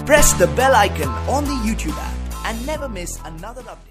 Press the bell icon on the YouTube app and never miss another update.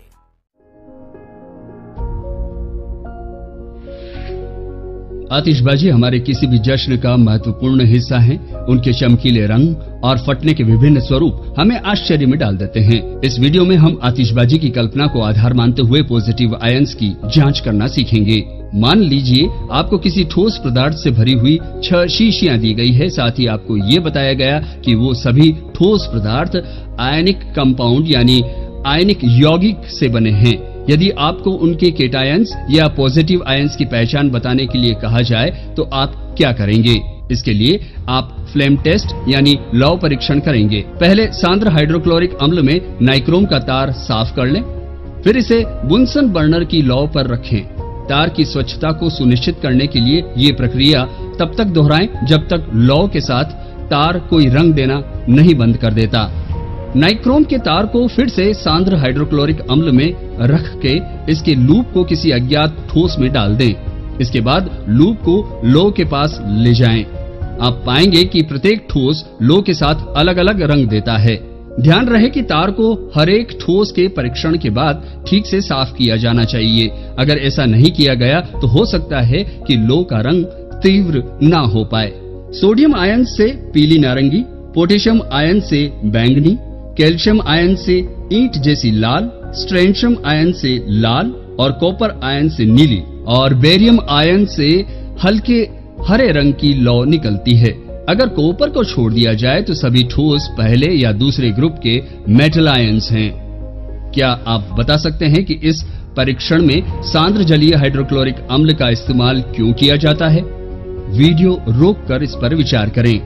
आतिशबाजी हमारे किसी भी जश्न का महत्वपूर्ण हिस्सा है। उनके चमकीले रंग और फटने के विभिन्न स्वरूप हमें आश्चर्य में डाल देते हैं। इस वीडियो में हम आतिशबाजी की कल्पना को आधार मानते हुए पॉजिटिव आयंस की जांच करना सीखेंगे। मान लीजिए आपको किसी ठोस पदार्थ से भरी हुई 6 शीशियां दी गई है। साथ ही आपको ये बताया गया कि वो सभी ठोस पदार्थ आयनिक कंपाउंड यानी आयनिक यौगिक से बने हैं। यदि आपको उनके केटायंस या पॉजिटिव आयंस की पहचान बताने के लिए कहा जाए तो आप क्या करेंगे? इसके लिए आप फ्लेम टेस्ट यानी लौ परीक्षण करेंगे। पहले सांद्र हाइड्रोक्लोरिक अम्ल में नाइक्रोम का तार साफ कर लें, फिर इसे बुनसन बर्नर की लौ पर रखें। तार की स्वच्छता को सुनिश्चित करने के लिए ये प्रक्रिया तब तक दोहराएं जब तक लौ के साथ तार कोई रंग देना नहीं बंद कर देता। नाइक्रोम के तार को फिर से सांद्र हाइड्रोक्लोरिक अम्ल में रख के इसके लूप को किसी अज्ञात ठोस में डाल दें। इसके बाद लूप को लौ के पास ले जाएं। आप पाएंगे कि प्रत्येक ठोस लौ के साथ अलग अलग रंग देता है। ध्यान रहे कि तार को हर एक ठोस के परीक्षण के बाद ठीक से साफ किया जाना चाहिए। अगर ऐसा नहीं किया गया तो हो सकता है कि लौ का रंग तीव्र ना हो पाए। सोडियम आयन से पीली नारंगी, पोटेशियम आयन से बैंगनी, कैल्शियम आयन से ईंट जैसी लाल, स्ट्रेंशियम आयन से लाल और कॉपर आयन से नीली और बेरियम आयन से हल्के हरे रंग की लौ निकलती है। अगर कॉपर को छोड़ दिया जाए तो सभी ठोस पहले या दूसरे ग्रुप के मेटल आयंस हैं। क्या आप बता सकते हैं कि इस परीक्षण में सांद्र जलीय हाइड्रोक्लोरिक अम्ल का इस्तेमाल क्यों किया जाता है? वीडियो रोककर इस पर विचार करें।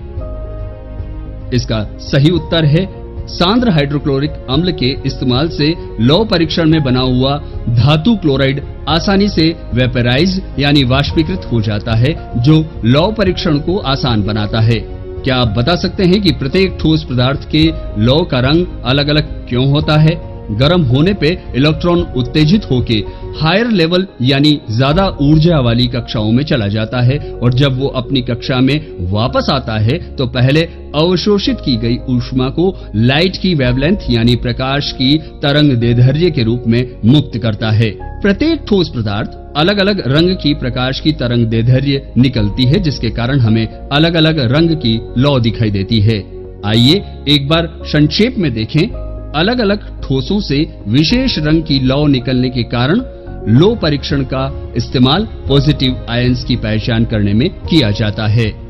इसका सही उत्तर है सांद्र हाइड्रोक्लोरिक अम्ल के इस्तेमाल से लौ परीक्षण में बना हुआ धातु क्लोराइड आसानी से वेपराइज यानी वाष्पीकृत हो जाता है, जो लौ परीक्षण को आसान बनाता है। क्या आप बता सकते हैं कि प्रत्येक ठोस पदार्थ के लौ का रंग अलग अलग क्यों होता है? गर्म होने पे इलेक्ट्रॉन उत्तेजित होके हायर लेवल यानी ज्यादा ऊर्जा वाली कक्षाओं में चला जाता है और जब वो अपनी कक्षा में वापस आता है तो पहले अवशोषित की गई ऊष्मा को लाइट की वेवलेंथ यानी प्रकाश की तरंग दैर्ध्य के रूप में मुक्त करता है। प्रत्येक ठोस पदार्थ अलग अलग रंग की प्रकाश की तरंग दैर्ध्य निकलती है, जिसके कारण हमें अलग अलग रंग की लौ दिखाई देती है। आइए एक बार संक्षेप में देखें। अलग अलग ठोसों से विशेष रंग की लौ निकलने के कारण लौ परीक्षण का इस्तेमाल पॉजिटिव आयंस की पहचान करने में किया जाता है।